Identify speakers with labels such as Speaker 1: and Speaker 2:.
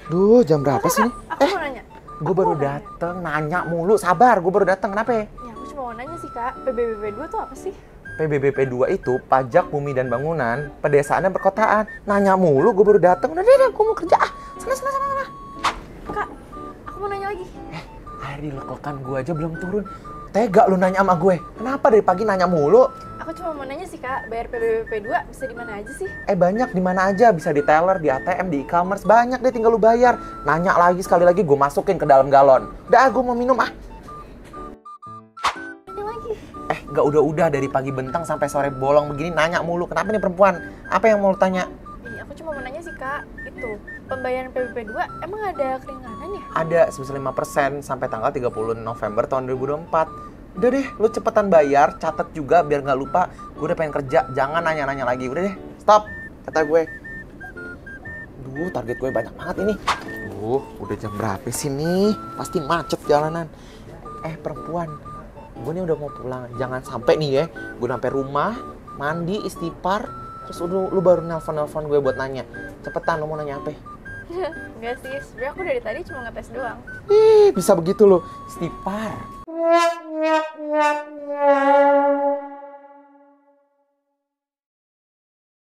Speaker 1: Duh, jam berapa sih nih?
Speaker 2: Aku mau nanya.
Speaker 1: Gue baru dateng, nanya mulu. Sabar, gue baru dateng. Kenapa ya?
Speaker 2: Ya, aku cuma mau nanya sih, Kak. PBBP 2 tuh apa sih?
Speaker 1: PBBP 2 itu Pajak Bumi dan Bangunan, Pedesaan dan Perkotaan. Nanya mulu, gue baru dateng. Udah deh, gue mau kerja. Sana.
Speaker 2: Kak, aku mau nanya lagi.
Speaker 1: Hari lek-lekan gue aja belum turun. Tega lu nanya sama gue. Kenapa dari pagi nanya mulu?
Speaker 2: Aku cuma mau nanya sih, Kak. Bayar PBBP 2 bisa di mana aja sih?
Speaker 1: Banyak di mana aja, bisa di teller, di ATM, di e-commerce, banyak deh, tinggal lu bayar. Nanya lagi sekali lagi, gue masukin ke dalam galon. Udah, gue mau minum ah.
Speaker 2: Nanya lagi.
Speaker 1: Gak udah dari pagi bentang sampai sore bolong begini nanya mulu. Kenapa nih perempuan? Apa yang mau lu tanya?
Speaker 2: Aku cuma mau nanya sih, Kak. Itu, pembayaran PBB 2 emang ada keringanan ya?
Speaker 1: Ada sebesar 5% sampai tanggal 30 November tahun 2024. Udah deh, lu cepetan bayar, catat juga biar nggak lupa. Gue udah pengen kerja, jangan nanya-nanya lagi. Udah deh, stop, kata gue. Duh, target gue banyak banget ini. Udah jam berapa sih nih? Pasti macet jalanan. Perempuan, gue nih udah mau pulang. Jangan sampai nih ya, gue sampai rumah, mandi, istighfar, terus lu baru nelpon gue buat nanya. Cepetan, lu mau nanya apa?
Speaker 2: Enggak sih, sebenernya aku dari tadi cuma ngetes doang.
Speaker 1: Bisa begitu loh, istighfar.